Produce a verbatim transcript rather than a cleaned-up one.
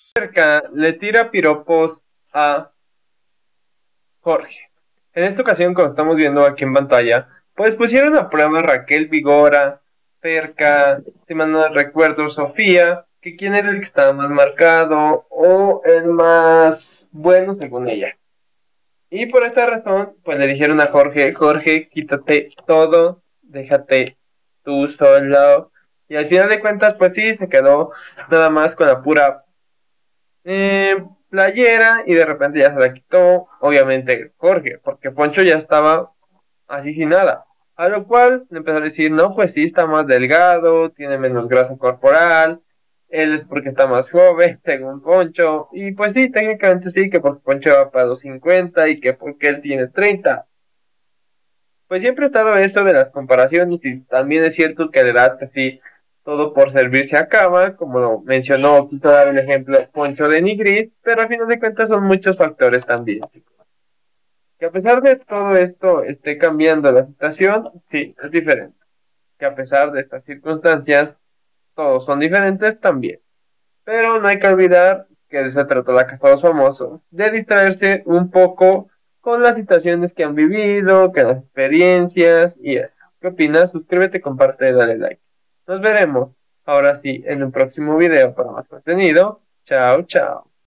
Cerca le tira piropos a Jorge. En esta ocasión, como estamos viendo aquí en pantalla, pues pusieron a prueba a Raquel Vigora, Perca, si mal no recuerdo, Sofía, que quién era el que estaba más marcado o el más bueno según ella. Y por esta razón, pues le dijeron a Jorge, Jorge, quítate todo, déjate tú solo. Y al final de cuentas, pues sí, se quedó nada más con la pura eh, playera y de repente ya se la quitó, obviamente Jorge, porque Poncho ya estaba así sin nada. A lo cual le empezó a decir, no, pues sí, está más delgado, tiene menos grasa corporal, él es porque está más joven, según Poncho, y pues sí, técnicamente sí, que porque Poncho va para los cincuenta y que porque él tiene treinta. Pues siempre ha estado esto de las comparaciones y también es cierto que a la edad, pues sí, todo por servir se acaba, como lo mencionó, quiso dar el ejemplo Poncho de Nigris, pero al final de cuentas son muchos factores también. Que a pesar de todo esto esté cambiando la situación, sí, es diferente. Que a pesar de estas circunstancias, todos son diferentes también. Pero no hay que olvidar que de eso trata la Casa de los Famosos, de distraerse un poco con las situaciones que han vivido, con las experiencias y eso. ¿Qué opinas? Suscríbete, comparte y dale like. Nos veremos ahora sí en un próximo video para más contenido. Chao, chao.